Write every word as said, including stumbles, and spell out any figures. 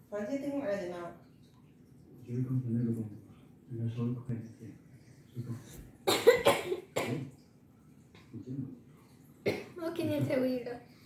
反正挺快的呢。 就是刚才那个东西，应该稍微快一点，是吧？ 我今天才会的。